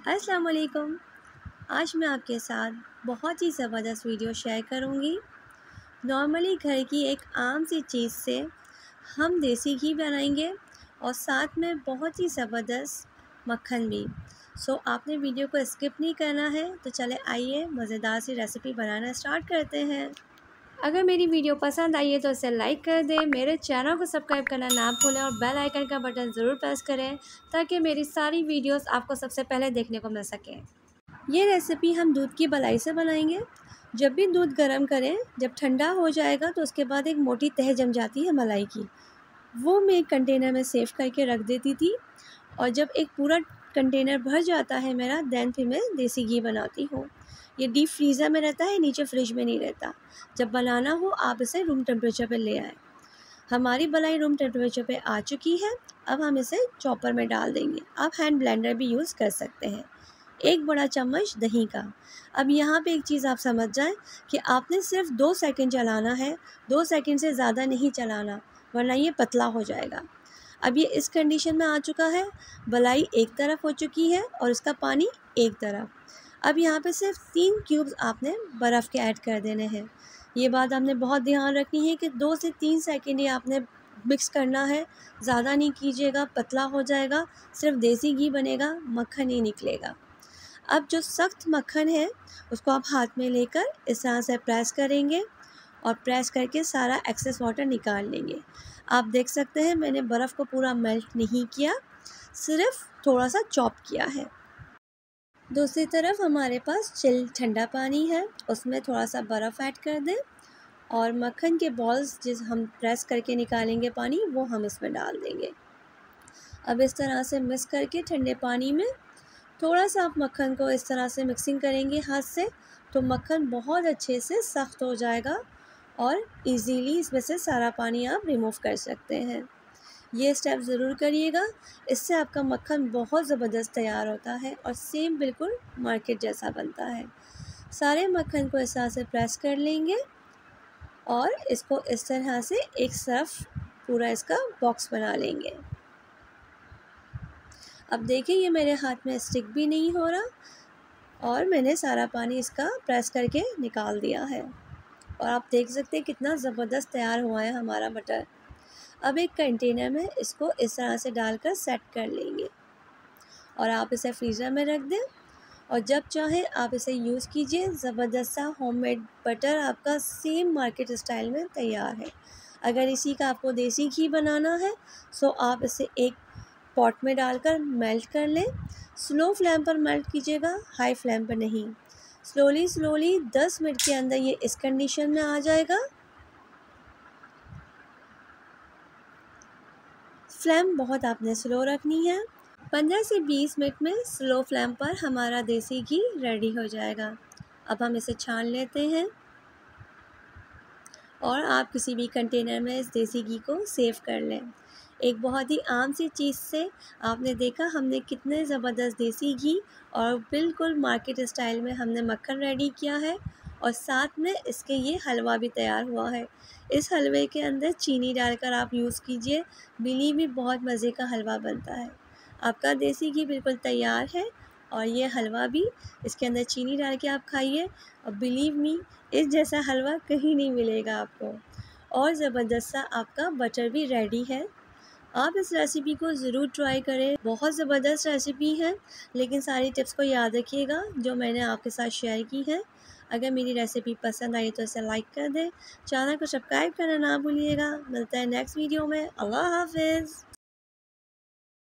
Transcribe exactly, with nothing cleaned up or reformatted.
अस्सलाम वालेकुम। आज मैं आपके साथ बहुत ही ज़बरदस्त वीडियो शेयर करूंगी। नॉर्मली घर की एक आम सी चीज़ से हम देसी घी बनाएंगे और साथ में बहुत ही ज़बरदस्त मक्खन भी। सो आपने वीडियो को स्किप नहीं करना है, तो चले आइए मज़ेदार सी रेसिपी बनाना स्टार्ट करते हैं। अगर मेरी वीडियो पसंद आई है तो इसे लाइक कर दें, मेरे चैनल को सब्सक्राइब करना ना भूलें और बेल आइकन का बटन ज़रूर प्रेस करें ताकि मेरी सारी वीडियोस आपको सबसे पहले देखने को मिल सके। ये रेसिपी हम दूध की मलाई से बनाएंगे। जब भी दूध गर्म करें, जब ठंडा हो जाएगा तो उसके बाद एक मोटी तह जम जाती है मलाई की, वो मैं एक कंटेनर में सेव करके रख देती थी। और जब एक पूरा कंटेनर भर जाता है मेरा, देन फिर मैं देसी घी बनाती हूँ। ये डीप फ्रीज़र में रहता है, नीचे फ्रिज में नहीं रहता। जब बनाना हो आप इसे रूम टेम्परेचर पे ले आएँ। हमारी मलाई रूम टेम्परेचर पे आ चुकी है। अब हम इसे चॉपर में डाल देंगे। आप हैंड ब्लेंडर भी यूज़ कर सकते हैं। एक बड़ा चम्मच दही का। अब यहाँ पे एक चीज़ आप समझ जाएं कि आपने सिर्फ दो सेकंड चलाना है, दो सेकंड से ज़्यादा नहीं चलाना, वरना ये पतला हो जाएगा। अब ये इस कंडीशन में आ चुका है। मलाई एक तरफ हो चुकी है और इसका पानी एक तरफ। अब यहाँ पे सिर्फ तीन क्यूब्स आपने बर्फ़ के ऐड कर देने हैं। ये बात आपने बहुत ध्यान रखनी है कि दो से तीन सेकंड ही आपने मिक्स करना है, ज़्यादा नहीं कीजिएगा, पतला हो जाएगा। सिर्फ देसी घी बनेगा, मक्खन नहीं निकलेगा। अब जो सख्त मक्खन है उसको आप हाथ में लेकर इस तरह से प्रेस करेंगे और प्रेस करके सारा एक्सेस वाटर निकाल लेंगे। आप देख सकते हैं मैंने बर्फ़ को पूरा मेल्ट नहीं किया, सिर्फ थोड़ा सा चॉप किया है। दूसरी तरफ हमारे पास चिल ठंडा पानी है, उसमें थोड़ा सा बर्फ़ ऐड कर दें और मक्खन के बॉल्स जिस हम प्रेस करके निकालेंगे पानी, वो हम इसमें डाल देंगे। अब इस तरह से मिक्स करके ठंडे पानी में थोड़ा सा आप मक्खन को इस तरह से मिक्सिंग करेंगे हाथ से, तो मक्खन बहुत अच्छे से सख्त हो जाएगा और इजीली इसमें से सारा पानी आप रिमूव कर सकते हैं। ये स्टेप ज़रूर करिएगा, इससे आपका मक्खन बहुत ज़बरदस्त तैयार होता है और सेम बिल्कुल मार्केट जैसा बनता है। सारे मक्खन को इस तरह से प्रेस कर लेंगे और इसको इस तरह से एक तरफ पूरा इसका बॉक्स बना लेंगे। अब देखिए ये मेरे हाथ में स्टिक भी नहीं हो रहा और मैंने सारा पानी इसका प्रेस करके निकाल दिया है और आप देख सकते हैं कितना ज़बरदस्त तैयार हुआ है हमारा बटर। अब एक कंटेनर में इसको इस तरह से डालकर सेट कर लेंगे और आप इसे फ्रीज़र में रख दें और जब चाहें आप इसे यूज़ कीजिए। ज़बरदस्त सा होममेड बटर आपका सेम मार्केट स्टाइल में तैयार है। अगर इसी का आपको देसी घी बनाना है तो आप इसे एक पॉट में डालकर मेल्ट कर लें। स्लो फ्लेम पर मेल्ट कीजिएगा, हाई फ्लेम पर नहीं। स्लोली स्लोली दस मिनट के अंदर ये इस कंडीशन में आ जाएगा। फ्लेम बहुत आपने स्लो रखनी है। पंद्रह से बीस मिनट में स्लो फ्लेम पर हमारा देसी घी रेडी हो जाएगा। अब हम इसे छान लेते हैं और आप किसी भी कंटेनर में इस देसी घी को सेव कर लें। एक बहुत ही आम सी चीज़ से आपने देखा हमने कितने ज़बरदस्त देसी घी और बिल्कुल मार्केट स्टाइल में हमने मक्खन रेडी किया है और साथ में इसके ये हलवा भी तैयार हुआ है। इस हलवे के अंदर चीनी डालकर आप यूज़ कीजिए, बिलीव मी बहुत मज़े का हलवा बनता है। आपका देसी घी बिल्कुल तैयार है और ये हलवा भी, इसके अंदर चीनी डाल के आप खाइए और बिलीव मी इस जैसा हलवा कहीं नहीं मिलेगा आपको। और ज़बरदस्त सा आपका बटर भी रेडी है। आप इस रेसिपी को ज़रूर ट्राई करें, बहुत ज़बरदस्त रेसिपी है, लेकिन सारी टिप्स को याद रखिएगा जो मैंने आपके साथ शेयर की है। अगर मेरी रेसिपी पसंद आई तो इसे लाइक कर दें, चैनल को सब्सक्राइब करना ना भूलिएगा। मिलता है नेक्स्ट वीडियो में। अल्लाह हाफ़िज़।